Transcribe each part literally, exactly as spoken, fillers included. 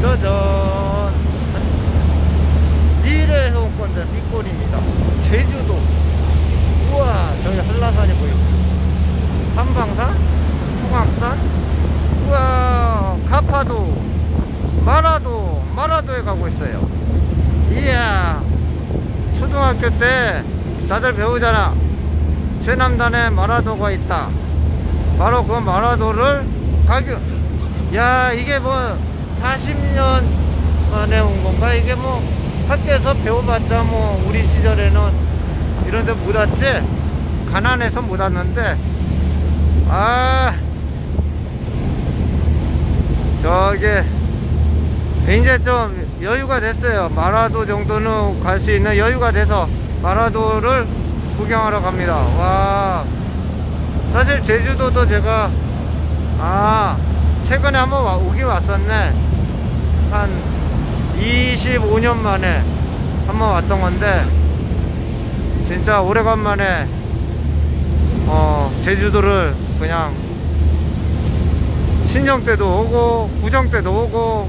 짜잔. 미래에서 온 건데 삐꼬리입니다. 제주도. 우와, 저기 한라산이 보이고, 삼방산, 송악산, 우와, 가파도, 마라도, 마라도에 가고 있어요. 이야, 초등학교 때 다들 배우잖아. 최남단에 마라도가 있다. 바로 그 마라도를 가격, 야, 이게 뭐 사십 년 만에 온 건가? 이게 뭐 학교에서 배워봤자 뭐 우리 시절에는 이런 데 못 왔지? 가난해서 못 왔는데, 아, 저기 이제 좀 여유가 됐어요. 마라도 정도는 갈 수 있는 여유가 돼서 마라도를 구경하러 갑니다. 와, 사실 제주도도 제가 아 최근에 한번 와, 오긴 왔었네. 한 이십오 년 만에 한번 왔던 건데, 진짜 오래간만에 어 제주도를 그냥 신정 때도 오고 구정 때도 오고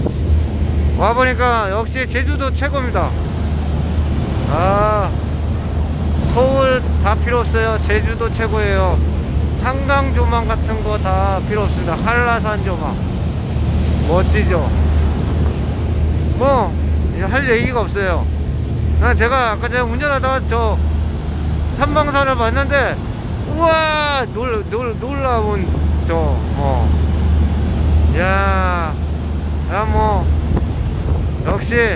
와보니까 역시 제주도 최고입니다. 아, 서울 다 필요 없어요. 제주도 최고예요. 한강 조망 같은 거 다 필요 없습니다. 한라산 조망 멋지죠. 뭐 할 얘기가 없어요. 제가 아까 제가 운전하다가 저 삼방산을 봤는데, 우와, 놀, 놀, 놀라운 저 어 야, 야, 뭐 역시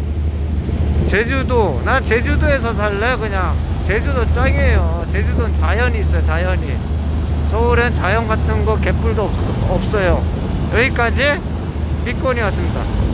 제주도, 난 제주도에서 살래. 그냥 제주도 짱이에요. 제주도는 자연이 있어요. 자연이. 서울엔 자연 같은 거 개뿔도 없, 없어요. 여기까지 삐꼬니였습니다.